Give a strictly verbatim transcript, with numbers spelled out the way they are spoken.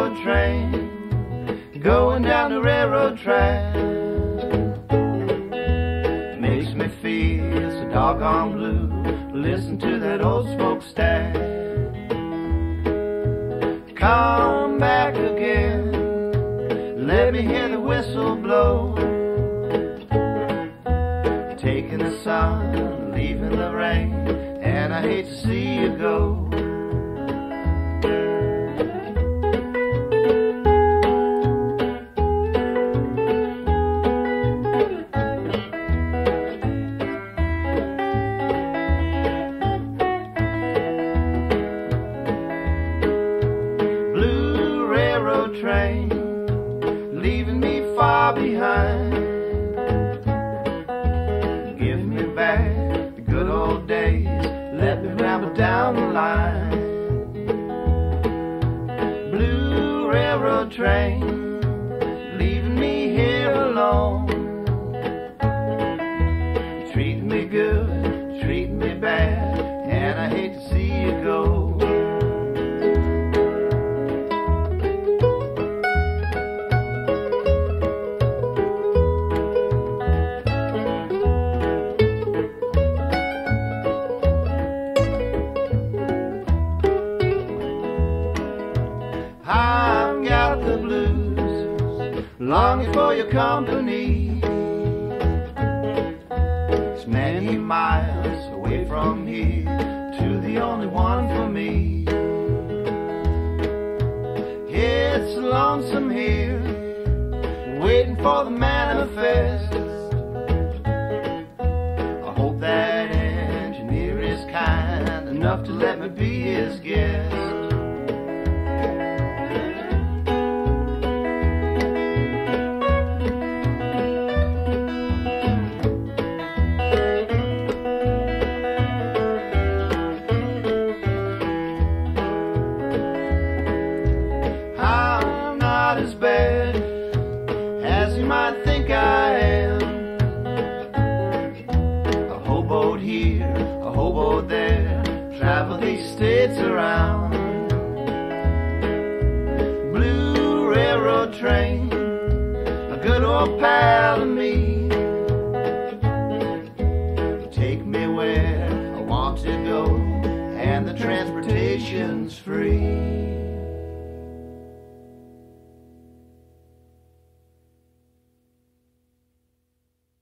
railroad train going down the railroad track. Makes me feel so doggone blue. Listen to that old smokestack. Come back again, let me hear the whistle blow. Taking the sun, leaving the rain, and I hate to see you go. Train, leaving me far behind. Give me back the good old days, let me ramble down the line. Blue railroad train, leaving me here alone. Treat me good, treat me bad, and I hate to see you go. I've got the blues, longing for your company. It's many miles away from here to the only one for me. It's lonesome here, waiting for the manifest. I hope that engineer is kind enough to let me be his guest. As bad as you might think I am. A hobo here, a hobo there, travel these states around. Blue railroad train, a good old pal of me. Take me where I want to go, and the transportation's free.